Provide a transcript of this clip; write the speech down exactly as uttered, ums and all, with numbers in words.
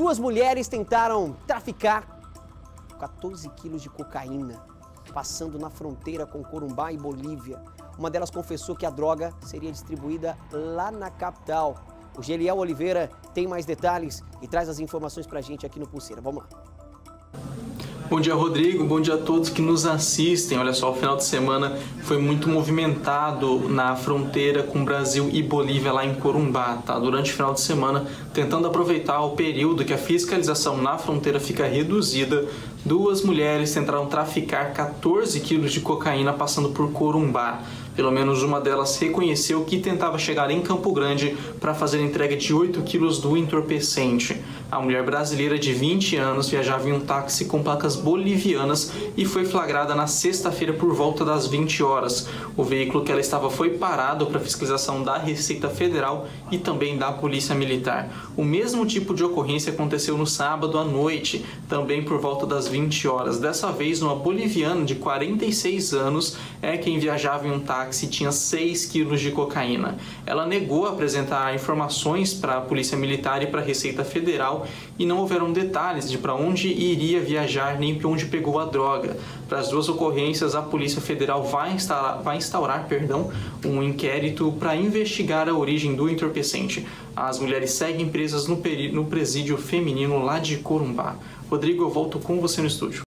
Duas mulheres tentaram traficar quatorze quilos de cocaína, passando na fronteira com Corumbá e Bolívia. Uma delas confessou que a droga seria distribuída lá na capital. O Geliel Oliveira tem mais detalhes e traz as informações pra gente aqui no Pulseira. Vamos lá. Bom dia, Rodrigo. Bom dia a todos que nos assistem. Olha só, o final de semana foi muito movimentado na fronteira com Brasil e Bolívia, lá em Corumbá, tá? Durante o final de semana, tentando aproveitar o período que a fiscalização na fronteira fica reduzida, duas mulheres tentaram traficar quatorze quilos de cocaína passando por Corumbá. Pelo menos uma delas reconheceu que tentava chegar em Campo Grande para fazer a entrega de oito quilos do entorpecente. A mulher brasileira de vinte anos viajava em um táxi com placas bolivianas e foi flagrada na sexta-feira por volta das vinte horas. O veículo que ela estava foi parado para fiscalização da Receita Federal e também da Polícia Militar. O mesmo tipo de ocorrência aconteceu no sábado à noite, também por volta das vinte horas. Dessa vez, uma boliviana de quarenta e seis anos é quem viajava em um táxi e tinha seis quilos de cocaína. Ela negou apresentar informações para a Polícia Militar e para a Receita Federal e não houveram detalhes de para onde iria viajar nem para onde pegou a droga. Para as duas ocorrências, a Polícia Federal vai instaurar, vai instaurar perdão, um inquérito para investigar a origem do entorpecente. As mulheres seguem presas no, no presídio feminino lá de Corumbá. Rodrigo, eu volto com você no estúdio.